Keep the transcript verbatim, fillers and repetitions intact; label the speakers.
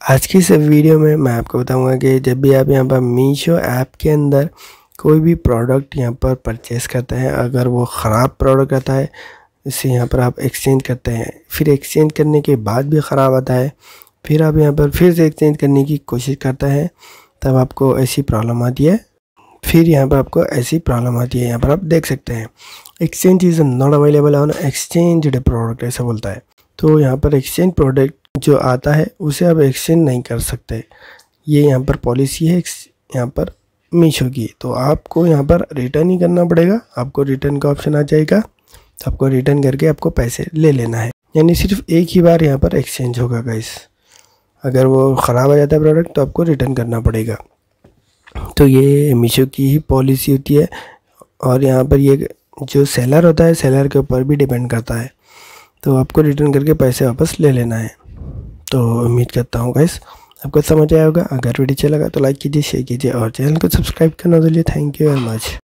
Speaker 1: आज की इस वीडियो में मैं आपको बताऊंगा कि जब भी आप यहाँ पर मीशो ऐप के अंदर कोई भी प्रोडक्ट यहाँ पर परचेज़ करते हैं, अगर वो ख़राब प्रोडक्ट आता है, इसे यहाँ पर आप एक्सचेंज करते हैं, फिर एक्सचेंज करने के बाद भी ख़राब आता है, फिर आप यहाँ पर फिर से एक्सचेंज करने की कोशिश करते हैं, तब आपको ऐसी प्रॉब्लम आती है। फिर यहाँ पर आपको ऐसी प्रॉब्लम आती है, यहाँ पर आप देख सकते हैं exchange is not available on exchanged product, ऐसा बोलता है। तो यहाँ पर एक्सचेंज प्रोडक्ट जो आता है उसे आप एक्सचेंज नहीं कर सकते, ये यहाँ पर पॉलिसी है यहाँ पर मीशो की। तो आपको यहाँ पर रिटर्न ही करना पड़ेगा, आपको रिटर्न का ऑप्शन आ जाएगा, तो आपको रिटर्न करके आपको पैसे ले लेना है। यानी सिर्फ एक ही बार यहाँ पर एक्सचेंज होगा गाइस, अगर वो ख़राब आ जाता है प्रोडक्ट तो आपको रिटर्न करना पड़ेगा। तो ये मीशो की ही पॉलिसी होती है, और यहाँ पर ये जो सेलर होता है सेलर के ऊपर भी डिपेंड करता है, तो आपको रिटर्न करके पैसे वापस ले लेना है। तो उम्मीद करता हूँ गाइस आपको समझ आया होगा। अगर वीडियो अच्छा लगा तो लाइक कीजिए, शेयर कीजिए और चैनल को सब्सक्राइब करना तो लिए। Thank you very much.